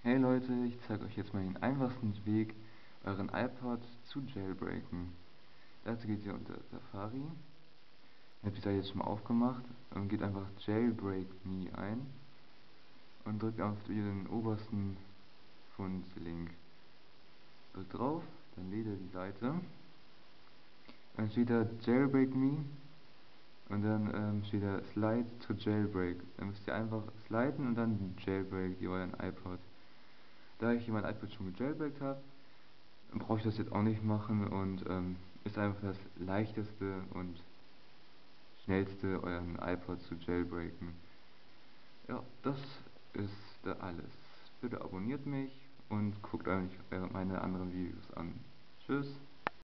Hey Leute, ich zeige euch jetzt mal den einfachsten Weg, euren iPod zu jailbreaken. Dazu geht ihr unter Safari. Ich habe die Seite jetzt schon mal aufgemacht und geht einfach Jailbreak Me ein und drückt auf den obersten Fundlink. Drückt drauf, dann lädt er die Seite. Dann steht da Jailbreak Me und dann steht da Slide to Jailbreak. Dann müsst ihr einfach sliden und dann jailbreakt ihr euren iPod. Da ich mein iPod schon gejailbreakt habe, brauche ich das jetzt auch nicht machen und ist einfach das leichteste und schnellste, euren iPod zu jailbreaken. Ja, das ist da alles. Bitte abonniert mich und guckt euch meine anderen Videos an. Tschüss.